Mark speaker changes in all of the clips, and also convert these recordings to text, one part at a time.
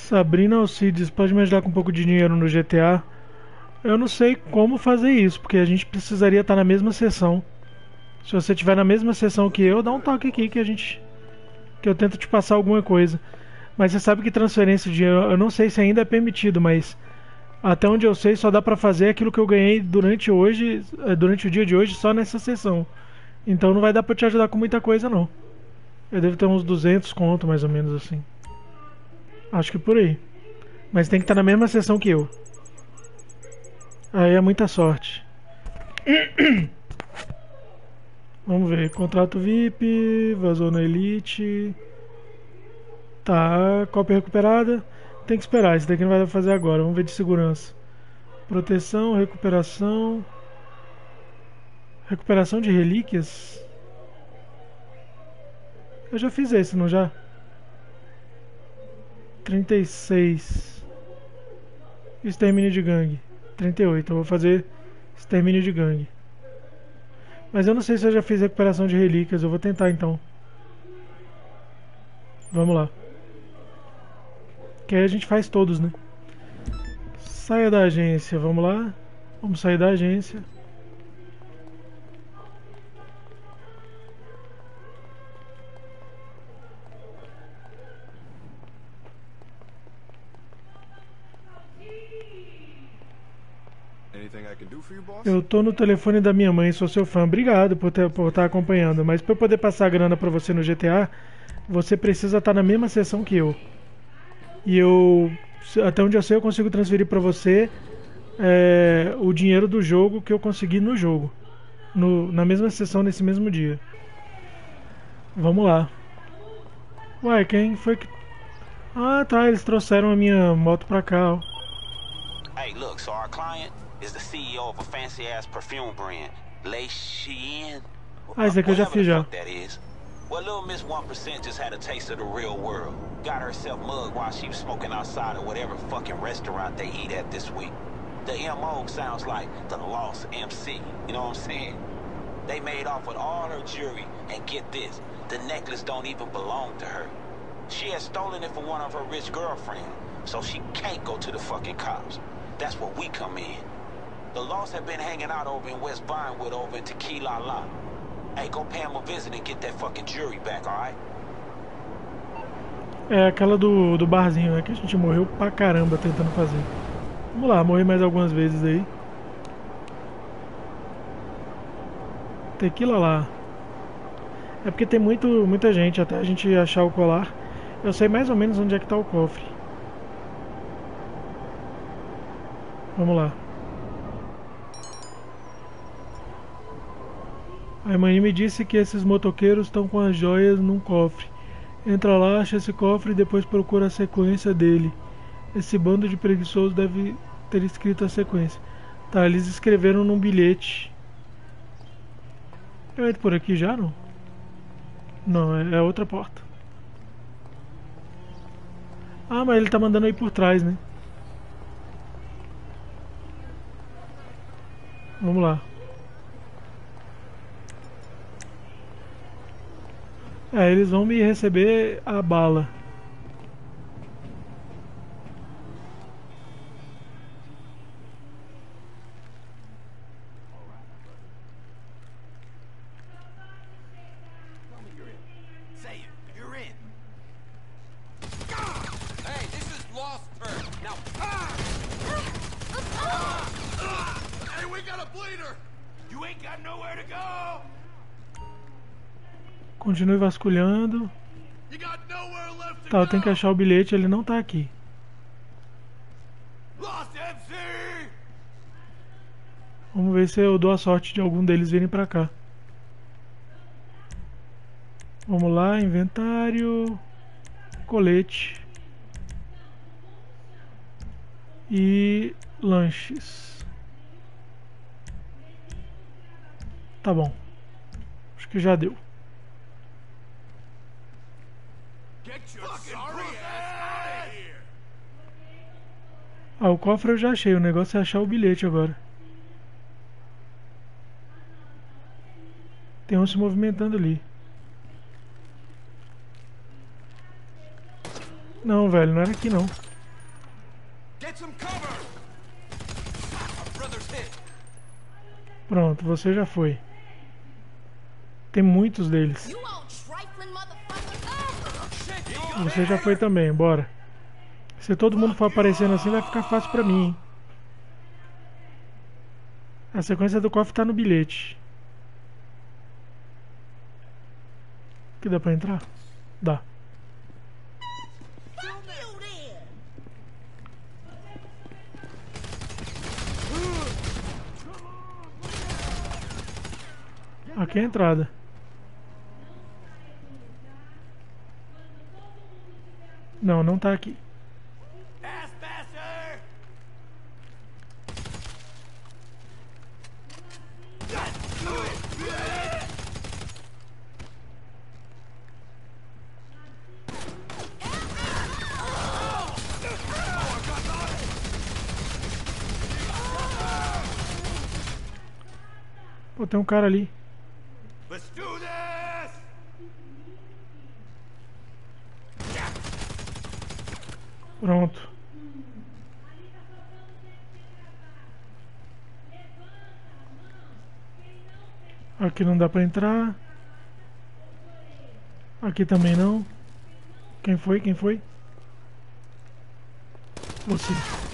Speaker 1: Sabrina Alcides, pode me ajudar com um pouco de dinheiro no GTA? Eu não sei como fazer isso, porque a gente precisaria estar na mesma sessão. Se você estiver na mesma sessão que eu, dá um toque aqui que eu tento te passar alguma coisa. Mas você sabe que transferência de dinheiro, eu não sei se ainda é permitido, mas até onde eu sei só dá pra fazer aquilo que eu ganhei durante hoje, durante o dia de hoje, só nessa sessão. Então não vai dar pra te ajudar com muita coisa não. Eu devo ter uns 200 conto mais ou menos assim. Acho que por aí. Mas tem que estar na mesma sessão que eu. Aí é muita sorte. Vamos ver. Contrato VIP. Vazou na Elite. Tá. Cópia recuperada. Tem que esperar. Isso daqui não vai dar pra fazer agora. Vamos ver de segurança. Proteção. Recuperação. Recuperação de relíquias. Eu já fiz esse, não já? 36. Extermínio de gangue. 38. Eu vou fazer extermínio de gangue. Mas eu não sei se eu já fiz recuperação de relíquias. Eu vou tentar então. Vamos lá. Que aí a gente faz todos, né? Saia da agência. Vamos lá. Vamos sair da agência. Eu tô no telefone da minha mãe, sou seu fã. Obrigado por estar acompanhando. Mas para eu poder passar a grana pra você no GTA, você precisa estar na mesma sessão que eu. E eu, até onde eu sei, eu consigo transferir pra você o dinheiro do jogo que eu consegui no jogo. Na mesma sessão, nesse mesmo dia. Vamos lá. Ué, quem foi que... Ah, tá, eles trouxeram a minha moto pra cá, ó.
Speaker 2: Hey, look, so our client is the CEO of a fancy ass perfume brand, Lei Shein.
Speaker 1: Ah, esse aqui eu já fiz já.
Speaker 2: Well, little Miss 1% just had a taste of the real world. Got herself mugged while she was smoking outside of whatever fucking restaurant they eat at this week. The MO sounds like the Lost MC, you know what I'm saying? They made off with all her jewelry, and get this, the necklace don't even belong to her. She had stolen it from one of her rich girlfriends, so she can't go to the fucking cops. That's where we come in. The Lost have been hanging out over in West Vinewood over in Tequila La. Hey, go pay him a visit and get that fucking jewelry back, alright?
Speaker 1: É aquela do barzinho, né? Que a gente morreu pra caramba tentando fazer. Vamos lá, morrer mais algumas vezes aí. Tequila lá. É porque tem muita gente até a gente achar o colar. Eu sei mais ou menos onde é que tá o cofre. Vamos lá. A Imani me disse que esses motoqueiros estão com as joias num cofre. Entra lá, acha esse cofre e depois procura a sequência dele. Esse bando de preguiçosos deve ter escrito a sequência. Tá, eles escreveram num bilhete. Eu entro por aqui já, não? Não, é outra porta. Ah, mas ele tá mandando aí por trás, né? Vamos lá. É, eles vão me receber a bala. Continue vasculhando. Tá, eu tenho que achar o bilhete, ele não tá aqui. Vamos ver se eu dou a sorte de algum deles virem pra cá. Vamos lá, inventário. Colete. E lanches. Tá bom. Acho que já deu. Ah, o cofre eu já achei, o negócio é achar o bilhete agora. Tem um se movimentando ali. Não, velho, não era aqui não. Pronto, você já foi. Tem muitos deles. Você já foi também, bora. Se todo mundo for aparecendo assim, vai ficar fácil pra mim, hein? A sequência do cofre tá no bilhete. Que dá pra entrar? Dá. Aqui é a entrada. Não, não tá aqui. Pô, tem um cara ali. Pronto. Aqui não dá pra entrar. Aqui também não. Quem foi? Quem foi? Você.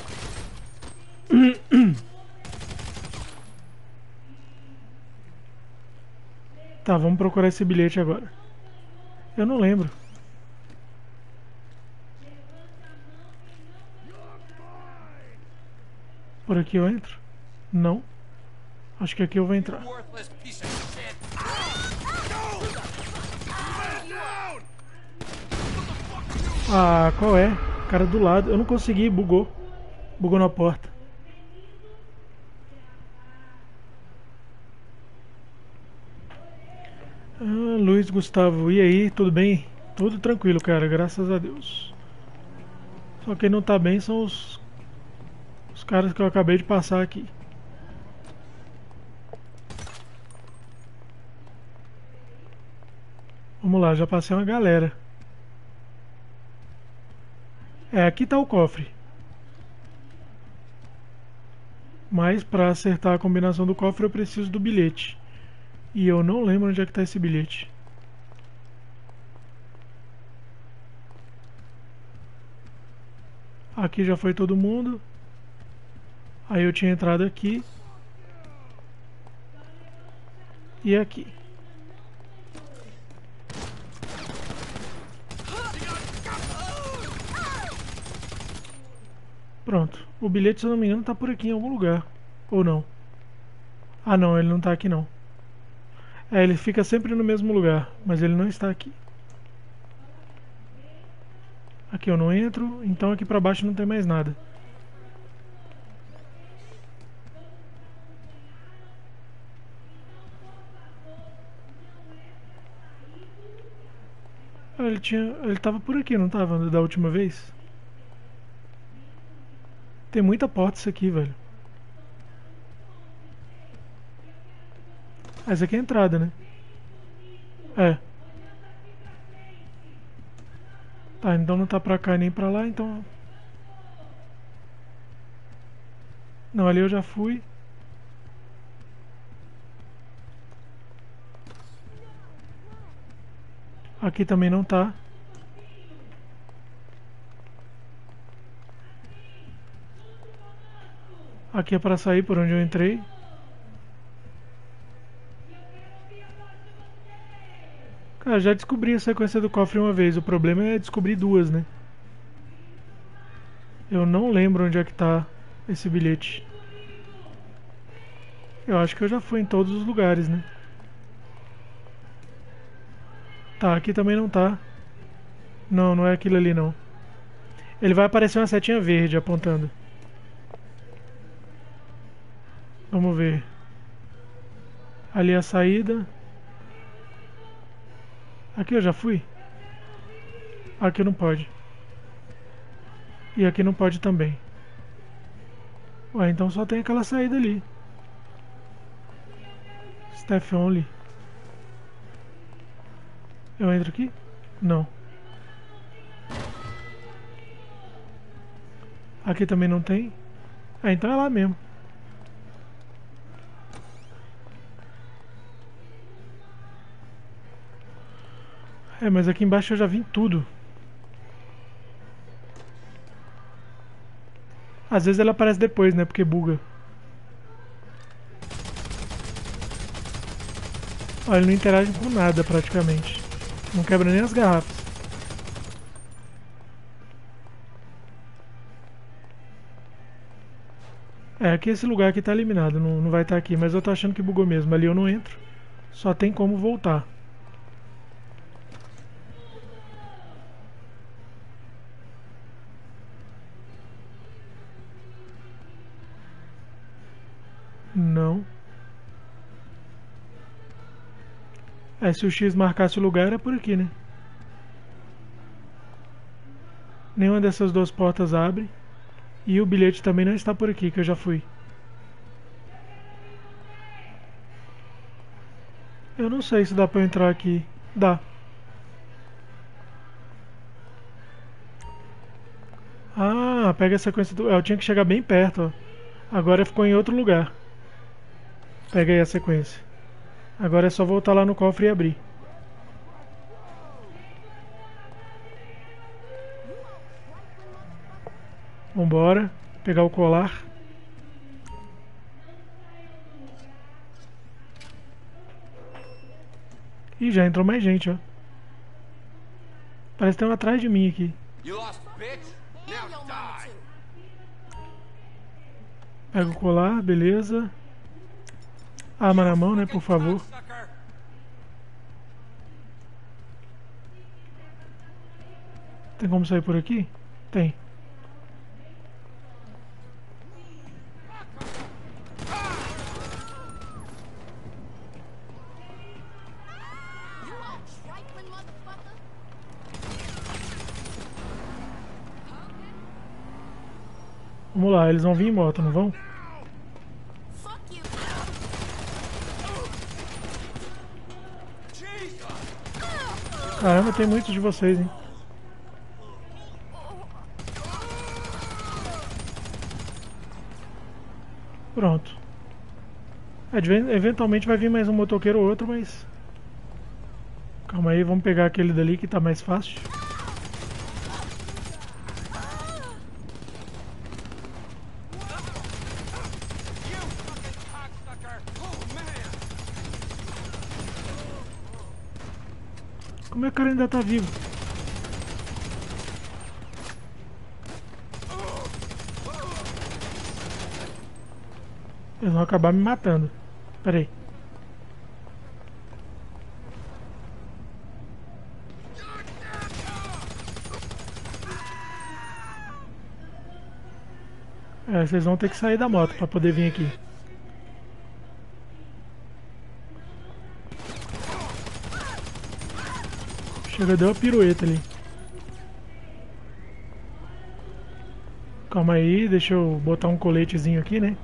Speaker 1: Tá, vamos procurar esse bilhete agora. Eu não lembro. Por aqui eu entro? Não. Acho que aqui eu vou entrar. Ah, qual é? Cara do lado. Eu não consegui, bugou. Bugou na porta. Ah, Luiz Gustavo, e aí, tudo bem? Tudo tranquilo, cara, graças a Deus. Só quem não tá bem são os caras que eu acabei de passar aqui. Vamos lá, já passei uma galera. É, aqui tá o cofre. Mas para acertar a combinação do cofre eu preciso do bilhete. E eu não lembro onde é que tá esse bilhete. Aqui já foi todo mundo. Aí eu tinha entrado aqui. E aqui. Pronto. O bilhete, se eu não me engano, tá por aqui em algum lugar. Ou não? Ah não, ele não tá aqui não. É, ele fica sempre no mesmo lugar, mas ele não está aqui. Aqui eu não entro, então aqui pra baixo não tem mais nada. Ah, ele tava por aqui, não tava, da última vez? Tem muita porta isso aqui, velho. Ah, essa aqui é a entrada, né? É. Tá, então não tá pra cá nem pra lá, então... Não, ali eu já fui. Aqui também não tá. Aqui é pra sair por onde eu entrei. Cara, já descobri a sequência do cofre uma vez. O problema é descobrir duas, né? Eu não lembro onde é que tá esse bilhete. Eu acho que eu já fui em todos os lugares, né? Tá, aqui também não tá. Não, não é aquilo ali não. Ele vai aparecer uma setinha verde apontando. Vamos ver. Ali é a saída. Aqui eu já fui? Aqui não pode. E aqui não pode também. Ué, então só tem aquela saída ali. Staff only. Eu entro aqui? Não. Aqui também não tem? Ah, então é lá mesmo. É, mas aqui embaixo eu já vi tudo. Às vezes ela aparece depois, né? Porque buga. Olha, ele não interage com nada praticamente. Não quebra nem as garrafas. É, aqui esse lugar aqui tá eliminado, não vai estar aqui, mas eu tô achando que bugou mesmo. Ali eu não entro, só tem como voltar. Não. É, se o X marcasse o lugar era por aqui, né? Nenhuma dessas duas portas abre. E o bilhete também não está por aqui, que eu já fui. Eu não sei se dá pra eu entrar aqui. Dá. Ah, pega a sequência do... eu tinha que chegar bem perto, ó. Agora ficou em outro lugar. Pega aí a sequência. Agora é só voltar lá no cofre e abrir. Vambora. Pegar o colar. Ih, já entrou mais gente, ó. Parece que tem um atrás de mim aqui. Pega o colar, beleza. Arma na mão, né, por favor. Tem como sair por aqui? Tem. Vamos lá, eles vão vir em moto, não vão? Caramba, tem muitos de vocês, hein? Pronto. Eventualmente vai vir mais um motoqueiro ou outro, mas... calma aí, vamos pegar aquele dali que tá mais fácil. Como é que o cara ainda tá vivo? Eles vão acabar me matando. Pera aí. É, vocês vão ter que sair da moto pra poder vir aqui. Chega, deu uma pirueta ali. Calma aí, deixa eu botar um coletezinho aqui, né?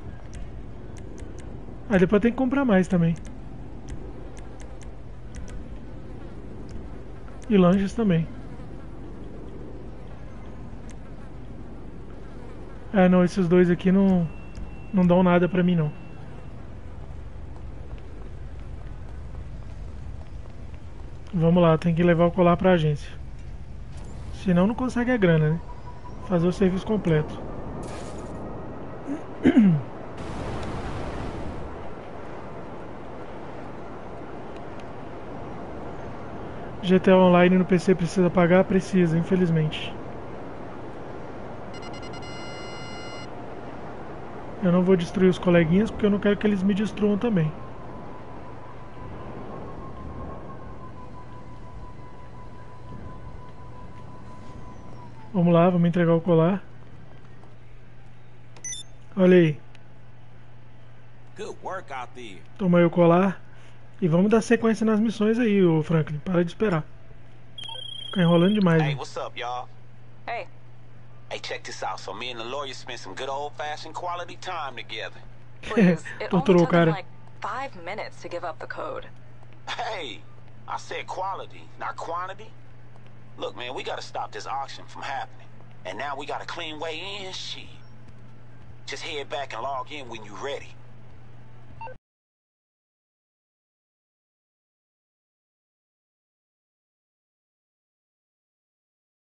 Speaker 1: Aí depois tem que comprar mais também. E lanches também. É, não, esses dois aqui não dão nada pra mim, não. Vamos lá, tem que levar o colar pra agência. Senão não consegue a grana, né? Fazer o serviço completo. GTA Online no PC precisa pagar? Precisa, infelizmente. Eu não vou destruir os coleguinhas porque eu não quero que eles me destruam também. Vamos lá, vamos entregar o colar. Olha aí. Toma aí o colar. E vamos dar sequência nas missões aí, ô Franklin. Para de esperar. Fica enrolando demais.
Speaker 2: Hey, what's up, y'all? Hey. Hey, check this out. So me and the lawyer spent some good old-fashioned quality time together.
Speaker 3: Please, it only
Speaker 1: Torturou o
Speaker 3: took him
Speaker 1: cara.
Speaker 3: like 5 minutes to give up the code.
Speaker 2: Hey, I said quality, not quantity. Look, man, we gotta stop this auction from happening. And now we got a clean way in, shit. Just head back and log in when you ready.